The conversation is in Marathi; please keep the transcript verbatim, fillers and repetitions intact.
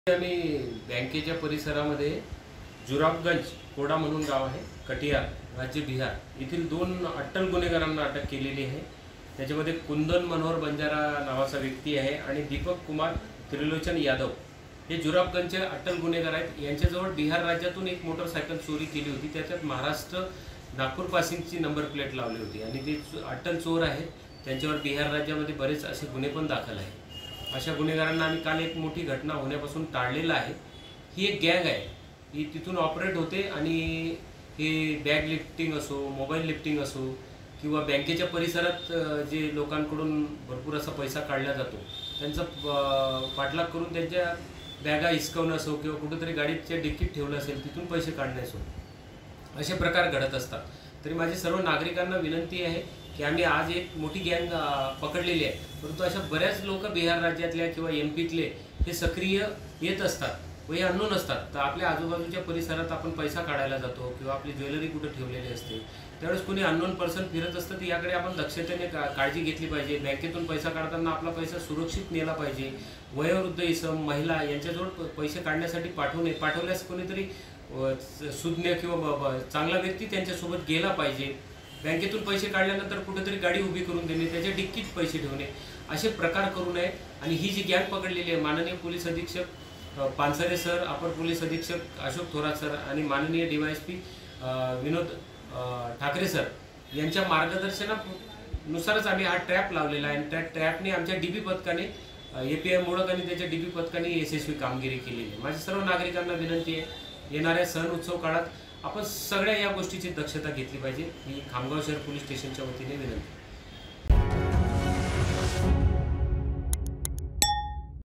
आम्ही बँकेच्या परिसरामध्ये जुराबगंज कोडा म्हणून गाव आहे, कटिहार राज्य बिहार येथील दोन अट्टल गुन्हेगारांना अटक केलेली आहे। त्याच्यामध्ये कुंदन मनोहर बंजारा नावाचा व्यक्ती आहे आणि दीपक कुमार त्रिलोचन यादव हे जुराबगंजचे अट्टल गुन्हेगार आहेत। यांच्याजवळ बिहार राज्यातून एक मोटरसायकल चोरी केली होती, त्याच्यात महाराष्ट्र नागपूर पासिंगची नंबर प्लेट लावली होती आणि ते अट्टल चोर आहेत। त्यांच्यावर बिहार राज्यामध्ये बरेच असे गुन्हे पण दाखल आहेत। अशा गुन्हेगारांना आम्ही काल एक मोठी घटना होण्यापासून टाळलेला आहे। ही एक गँग आहे, ही तिथून ऑपरेट होते आणि हे बॅग लिफ्टिंग असो, मोबाईल लिफ्टिंग असो किंवा बँकेच्या परिसरात जे लोकांकडून भरपूर असा पैसा काढला जातो त्यांचा पाठलाग करून त्यांच्या बॅगा हिसकवणं असो किंवा कुठेतरी गाडीच्या डिक्कीत ठेवलं असेल तिथून पैसे काढणे असो, असे प्रकार घडत असतात। तरी माझी सर्व नागरिकांना विनंती आहे की आम्ही आज एक मोठी गँग पकडलेली आहे, परंतु अशा बऱ्याच लोक बिहार राज्यातल्या किंवा एम पीतले हे सक्रिय येत असतात व हे अननोन असतात। तर आपल्या आजूबाजूच्या परिसरात आपण पैसा काढायला जातो किंवा आपली ज्वेलरी कुठे ठेवलेली असते, त्यावेळेस कोणी अननोन पर्सन फिरत असतं, तर याकडे आपण दक्षतेने का काळजी घेतली पाहिजे। बँकेतून पैसा काढताना आपला पैसा सुरक्षित नेला पाहिजे। वयोवृद्ध इसम, महिला यांच्याजवळ पैसे काढण्यासाठी पाठवणे पाठवल्यास कोणीतरी सुज्ञ किंवा चांगला व्यक्ती त्यांच्यासोबत गेला पाहिजे। बँकेतून पैसे काढल्यानंतर कुठेतरी गाडी उभी करून देणे, त्याच्या डिक्कीत पैसे ठेवणे, असे प्रकार करू नये। आणि ही जी गँग पकडलेली आहे, माननीय पोलीस अधीक्षक पानसरे सर, अपर पोलीस अधीक्षक अशोक थोरात सर आणि माननीय डीवायएसपी विनोद ठाकरे सर यांच्या मार्गदर्शनानुसारच आम्ही हा ट्रॅप लावलेला आहे। त्या ट्रॅपने आमच्या डीबी पथकाने ए पी आय मोडक आणि त्याच्या डीबी पथकाने यशस्वी कामगिरी केलेली आहे। माझ्या सर्व नागरिकांना विनंती आहे, येणाऱ्या सण उत्सव काळात आपण सगळ्या या गोष्टीची दक्षता घेतली पाहिजे। ही खामगाव शहर पोलीस स्टेशनच्या वतीने विनंती।